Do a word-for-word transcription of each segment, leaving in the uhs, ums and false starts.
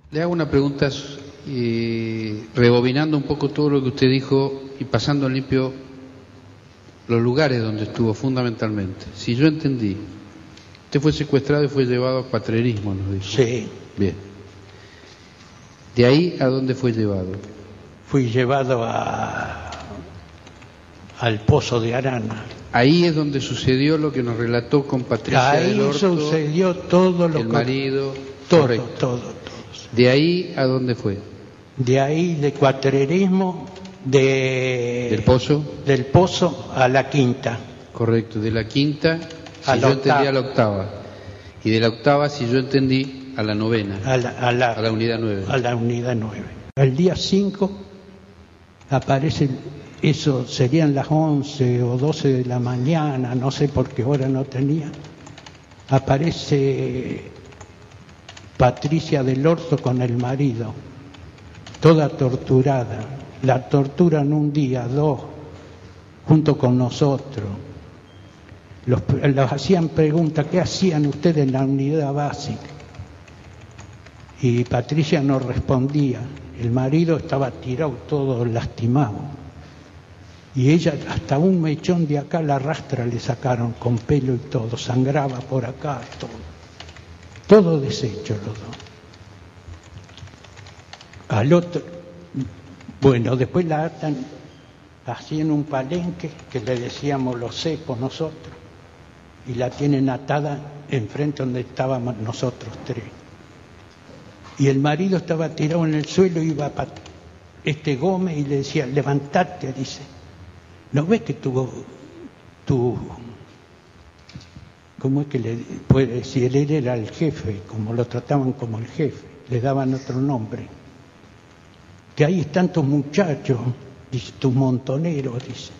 Le hago una pregunta, eh, rebobinando un poco todo lo que usted dijo y pasando en limpio los lugares donde estuvo fundamentalmente. Si yo entendí, usted fue secuestrado y fue llevado a cuatrerismo, nos dijo. Sí. Bien. ¿De ahí a dónde fue llevado? Fui llevado a, al Pozo de Arana. Ahí es donde sucedió lo que nos relató con Patricia Ahí del Orto, sucedió todo lo el que... marido. Todo, correcto. todo, todo. ¿De ahí a dónde fue? De ahí, de cuatrerismo, de... ¿Del Pozo? Del Pozo a la Quinta. Correcto, de la quinta, si A yo la entendí, octava. a la octava. Y de la octava, si yo entendí, a la novena, A la, a la, a la unidad nueve. a la unidad nueve. El día cinco aparece, eso serían las once o doce de la mañana, no sé por qué hora no tenía, aparece Patricia del Orto con el marido, toda torturada. La torturan un día, dos, junto con nosotros. Los, los hacían preguntas, ¿qué hacían ustedes en la unidad básica? Y Patricia no respondía. El marido estaba tirado todo lastimado. Y ella hasta un mechón de acá la rastra le sacaron con pelo y todo, sangraba por acá, todo. Todo deshecho los dos. Al otro, bueno, después la atan así en un palenque, que le decíamos los cepos nosotros, y la tienen atada enfrente donde estábamos nosotros tres. Y el marido estaba tirado en el suelo, iba para este Gómez y le decía, levantate, dice, ¿no ves que tu, tu ¿cómo es que le puede decir? Él era el jefe, como lo trataban como el jefe, le daban otro nombre. Que ahí están tus muchachos, dice, tus montoneros, dice.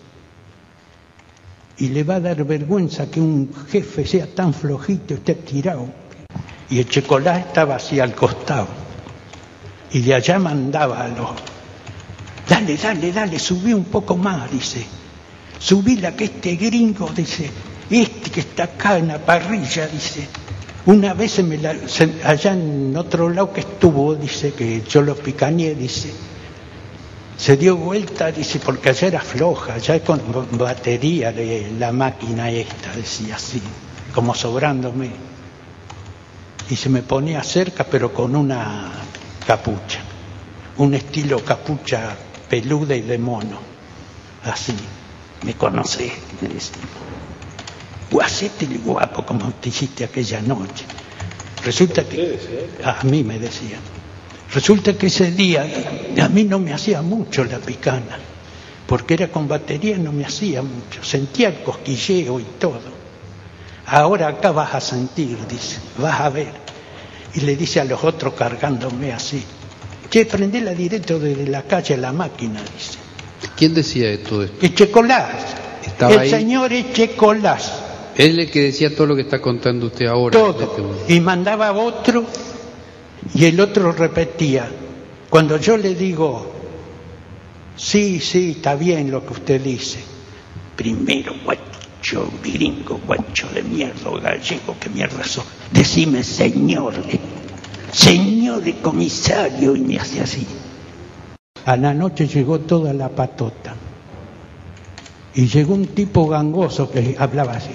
Y le va a dar vergüenza que un jefe sea tan flojito, esté tirado. Y el Checolás estaba así al costado. Y de allá mandaba a los... Dale, dale, dale, subí un poco más, dice. Subí la que este gringo, dice, este que está acá en la parrilla, dice. Una vez se me la, se, allá en otro lado que estuvo, dice, que yo lo picañé, dice. Se dio vuelta, dice, porque allá era floja, allá con batería de la máquina esta, decía así, como sobrándome. Y se me ponía cerca, pero con una capucha, un estilo capucha peluda y de mono, así. Me conocés, me decía. Hacete el guapo como te hiciste aquella noche. Resulta que, a mí me decía, resulta que ese día a mí no me hacía mucho la picana, porque era con batería, no me hacía mucho, sentía el cosquilleo y todo. Ahora acá vas a sentir, dice, vas a ver. Y le dice a los otros cargándome así, che, prendela directo desde la calle a la máquina, dice. ¿Quién decía de todo esto? Echecolás, Estaba el ahí. señor Echecolás. Él es el que decía todo lo que está contando usted ahora. Todo. Y mandaba a otro y el otro repetía. Cuando yo le digo, sí, sí, está bien lo que usted dice. Primero, guacho, gringo, guacho de mierda, gallego, qué mierda sos. Decime señor, señor de comisario, y me hace así. A la noche llegó toda la patota. Y llegó un tipo gangoso que hablaba así.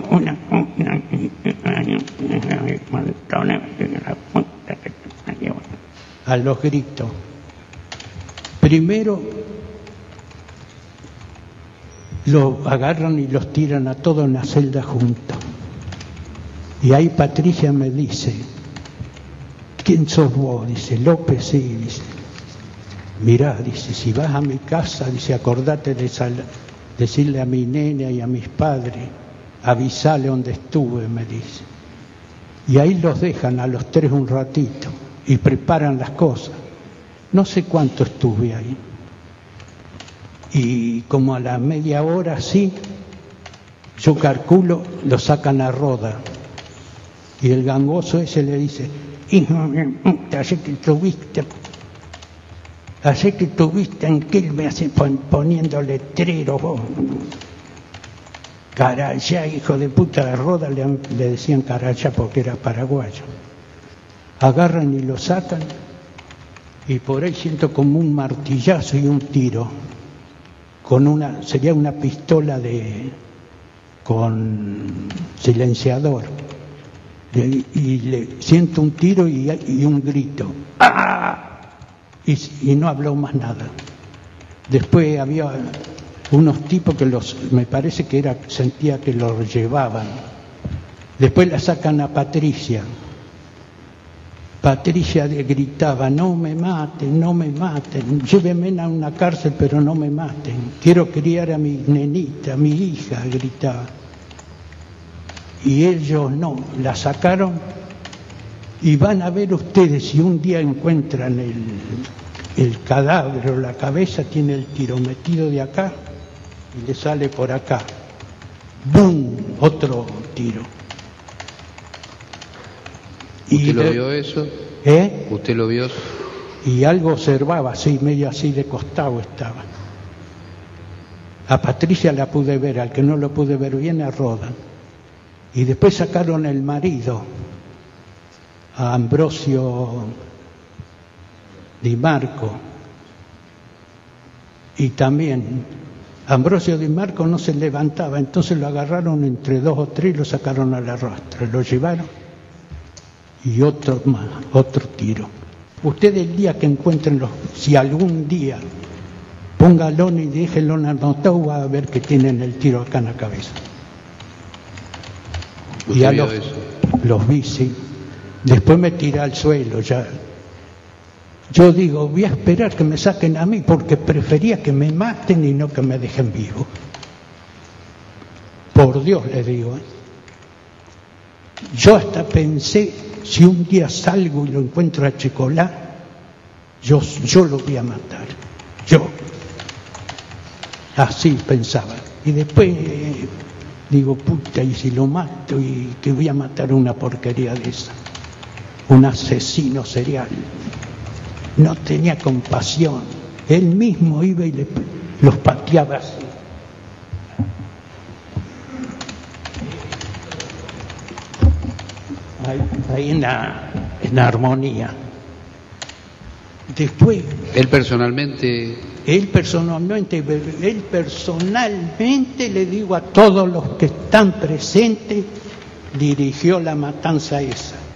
A los gritos. Primero los agarran y los tiran a todos en la celda juntos. Y ahí Patricia me dice, ¿quién sos vos? Dice, López, sí, dice. Mirá, dice, si vas a mi casa, dice, acordate de sal- decirle a mi nena y a mis padres, avisale donde estuve, me dice. Y ahí los dejan a los tres un ratito y preparan las cosas. No sé cuánto estuve ahí. Y como a la media hora, sí, yo calculo, lo sacan a Roda. Y el gangoso ese le dice, hijo de puta, ayer que tuviste, ayer que tuviste en que él me hace pon, poniendo letreros vos. Carayá, hijo de puta de Roda, le, le decían Carayá porque era paraguayo. Agarran y lo sacan y por ahí siento como un martillazo y un tiro, con una, sería una pistola de, con silenciador, y, y le siento un tiro y, y un grito, ¡ah! y, y no habló más nada. Después había unos tipos que los, me parece que era, sentía que los llevaban. Después la sacan a Patricia. Patricia le gritaba, no me maten, no me maten, llévenme a una cárcel pero no me maten, quiero criar a mi nenita, a mi hija, gritaba. Y ellos no, la sacaron y van a ver ustedes si un día encuentran el, el cadáver o la cabeza, tiene el tiro metido de acá y le sale por acá. ¡Bum! Otro tiro. ¿Usted Y lo de, vio eso? ¿Eh? ¿Usted lo vio? Y algo observaba, así, medio así de costado estaba. A Patricia la pude ver, al que no lo pude ver bien, a Roda. Y después sacaron el marido, a Ambrosio Di Marco. Y también Ambrosio Di Marco no se levantaba, entonces lo agarraron entre dos o tres y lo sacaron a la rostra, lo llevaron. Y otro más, otro tiro. Usted el día que encuentren los, si algún día, póngalo y déjenlo anotado, va a ver que tienen el tiro acá en la cabeza. Y ya los, los vi, sí. Después me tiré al suelo, ya. Yo digo, voy a esperar que me saquen a mí, porque prefería que me maten y no que me dejen vivo. Por Dios le digo, ¿eh? Yo hasta pensé, si un día salgo y lo encuentro a Checolá, yo, yo lo voy a matar. Yo. Así pensaba. Y después digo, puta, y si lo mato, y que voy a matar una porquería de esa. Un asesino serial. No tenía compasión. Él mismo iba y le, los pateaba así. Ahí, ahí en, la, en la armonía. Después, él personalmente, él personalmente, él personalmente le digo a todos los que están presentes, dirigió la matanza esa.